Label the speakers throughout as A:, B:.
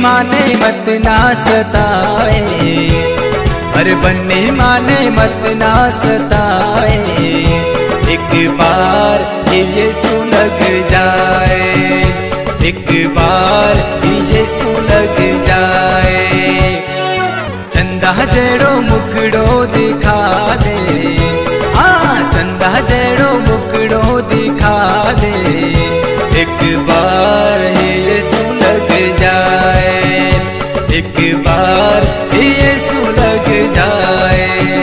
A: माने मत ना सताए, अरे बन्नी माने मत ना सताए। एक बार यीशु लग जाए, एक बार यीशु लग जाए। चंदा जड़ो मुकड़ो दिखा दे, हाँ चंदा जड़ो मुकड़ो दिखा दे। एक बार यीशु लग जाए, एक बार यीशु लग जाए।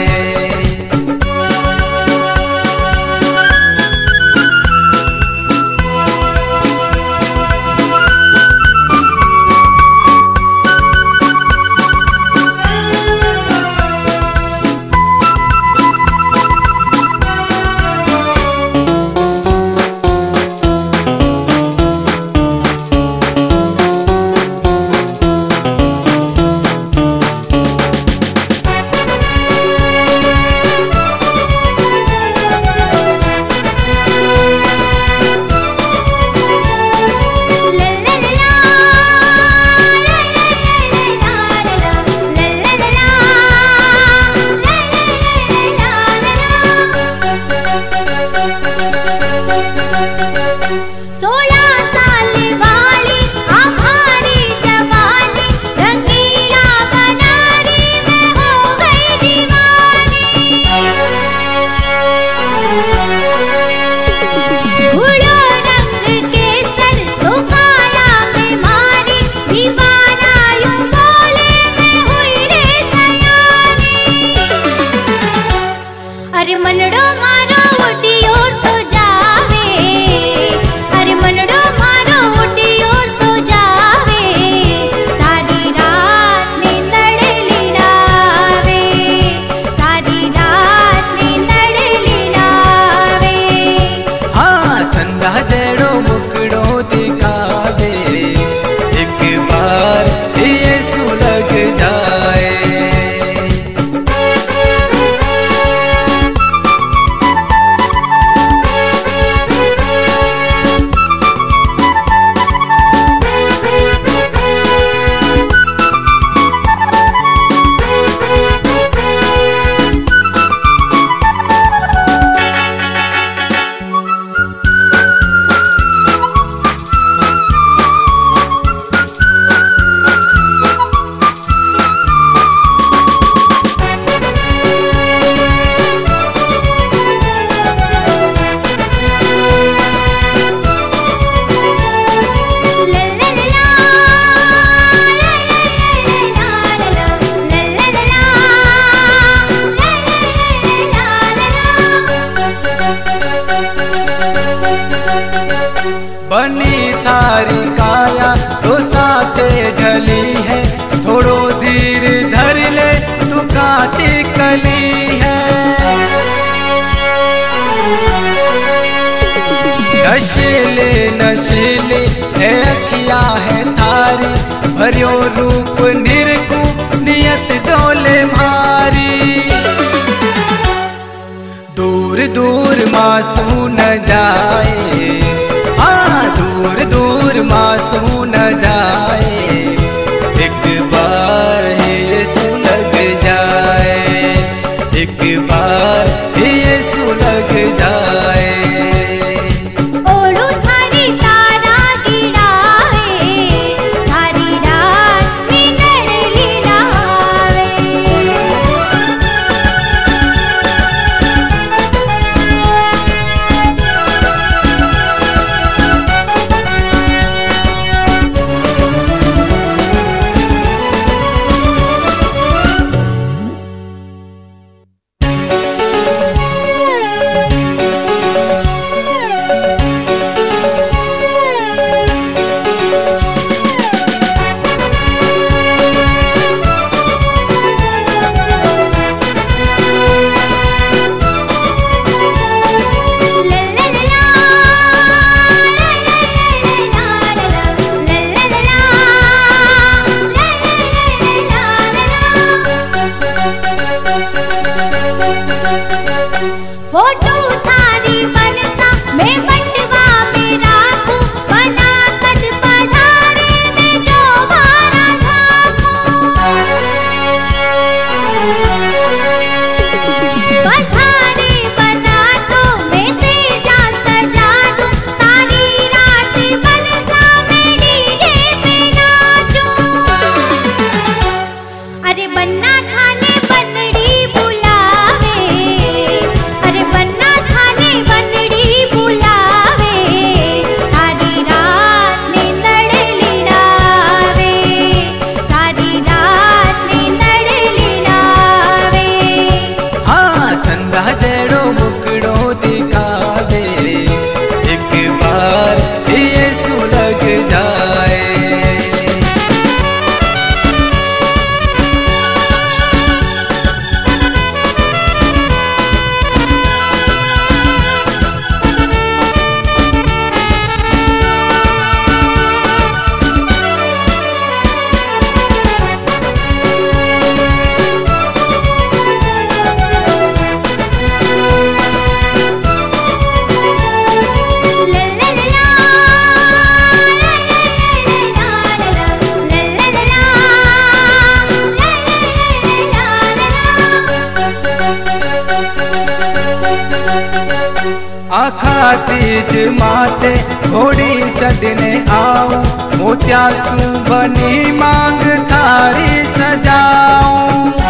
B: अरे मनड़ो मारो उडियो तो जावे, अरे मनड़ो मारो उडियो तो जावे। सारी रात नींदड़ लीड़ावे, सारी रात नींदड़ लीड़ावे।
A: हाँ चंदा जड़ो मुकड़ो दिखा दे, एक बार यीशु लग जाए। बनी थारी काया तो साचे ढली है, थोड़ो धीर धर ले तू काची कली है। नशीले नशीले अखिया है थारी, भरियो रूप निरकू नियत डोले मारी। दूर दूर मासू न जाए, दूर दूर मासू न जाए। एक बार यीशु लग जाए, एक बार यीशु लग जाए।
B: ओड़ू थारी तारा
A: तीज माते घोड़ी चढ़ने आऊं, मोत्यासू बनी मांग थारी सजाऊं।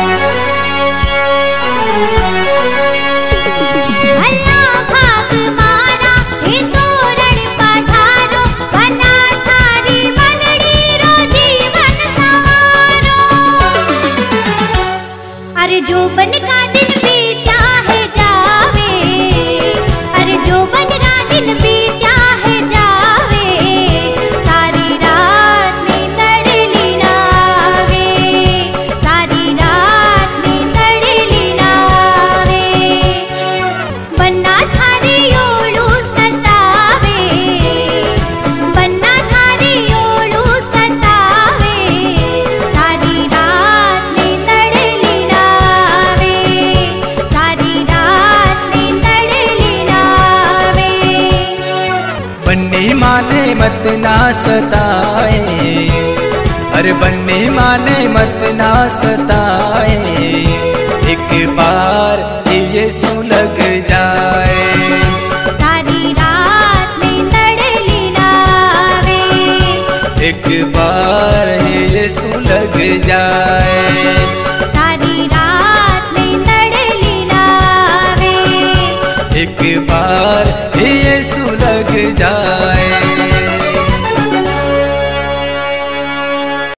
B: भला भाग मारा हे तोरण पधारो, बना थारी मनड़ी रो जीवन सवारो। अरे जो बन का दिन बीता है जावे, अरे जो बन का दिन बीता है जावे, सारी रात नींदड़ लीनावे, सारी रात नींदड़ लीनावे। बन्ना थारी ओळू सतावे, बन्ना थारी ओळू सतावे, सारी रात नींदड़ लीनावे, सारी रात नींदड़ लीनावे।
A: बन्नी माने मत ना सताए, अरे बन्नी माने मत ना सताए, एक बार यीशु लग जाए।
B: सारी रात नींदड़ लीनावे,
A: एक बार यीशु लग जाए।
B: सारी रात नींदड़ लीनावे,
A: एक बार यीशु लग जाए।